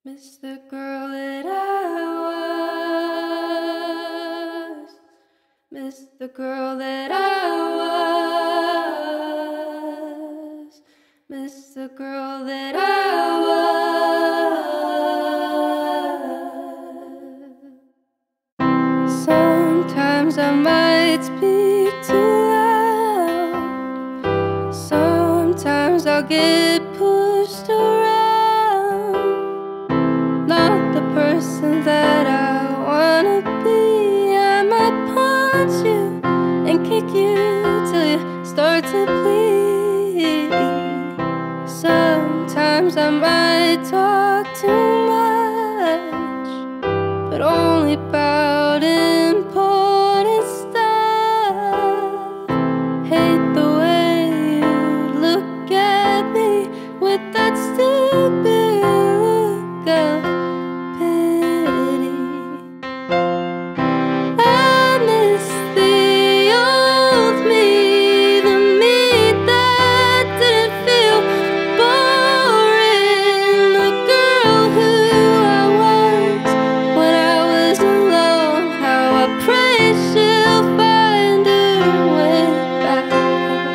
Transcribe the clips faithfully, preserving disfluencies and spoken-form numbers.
Miss the girl that I was. Miss the girl that I was. Miss the girl that I was. Sometimes I might speak too loud. Sometimes I'll get pushed around. Not the person that I wanna be. I might punch you and kick you till you start to bleed. Sometimes I might talk too much, but only about important stuff. Hate the way you look at me with that stupid look of pity. I miss the old me, the me that didn't feel boring, the girl who I was when I was alone. How I pray she'll find her way back home.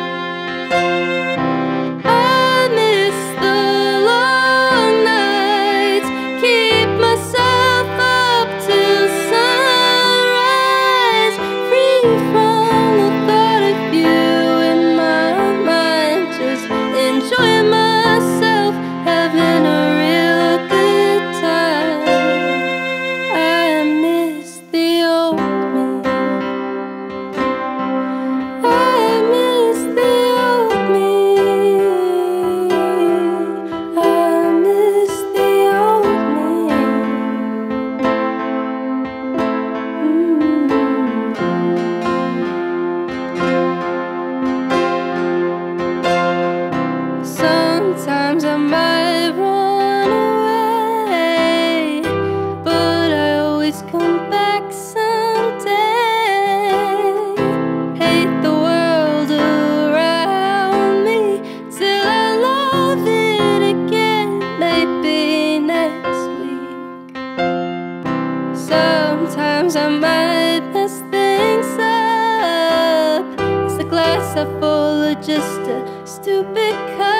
I miss the long nights, keep myself up till sunrise, free from the thought of you in my mind, just enjoying myself, having a real good time. I miss the old me. I miss the old me. I miss the old me. Mm. Sometimes I might run away, but I always come back someday. Hate the world around me till I love it again, maybe next week. Sometimes I might mess things up. Is the glass half full or just a stupid cup?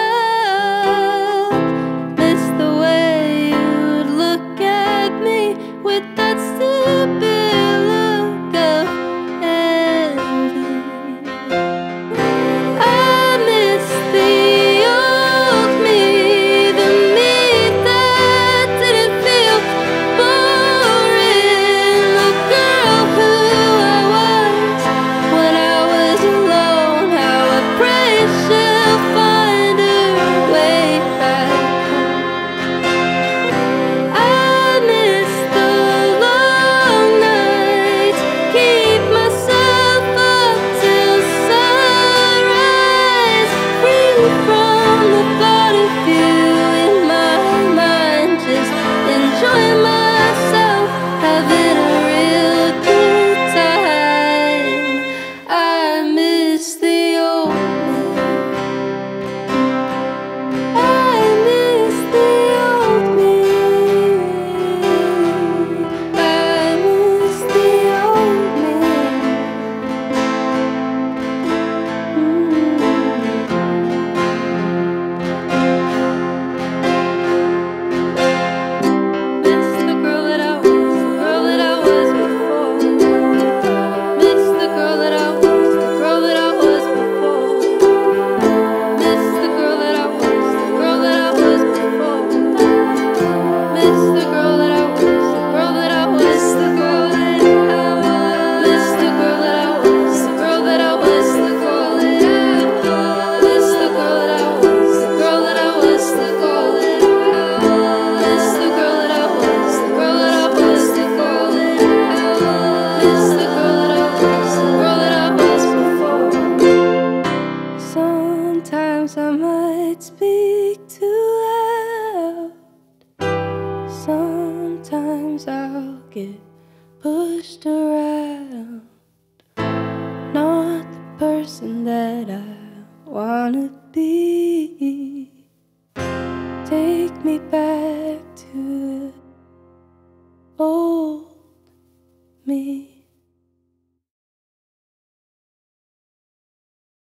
Miss the way you'd look at me with that stupid look of envy. I miss the old me, the me that didn't feel boring, the girl who I was when I was alone. How I pray she'll find her way back home. I miss the long nights, keep myself up till sunrise, free from the thought of you in my mind, just enjoying myself, having a real good time. I miss the old me. I miss the old me. I miss the old me. Miss the girl that I was, the girl that I was before. Miss the girl that I was, the girl that I was before. Miss the girl that I was, the girl that I was before. Miss the girl that I was, the girl that I was, the girl that I was. Miss the girl that I was, the girl that I was, the girl that I was. Miss the girl that I was, the girl that I was, the girl that I was. Miss the girl that I was, the girl that I was, the girl that I was. Miss the girl that I was, the girl that I was before. Sometimes I might speak too loud. Sometimes I'll get pushed around. Not the person that I wanna be. Take me back to me.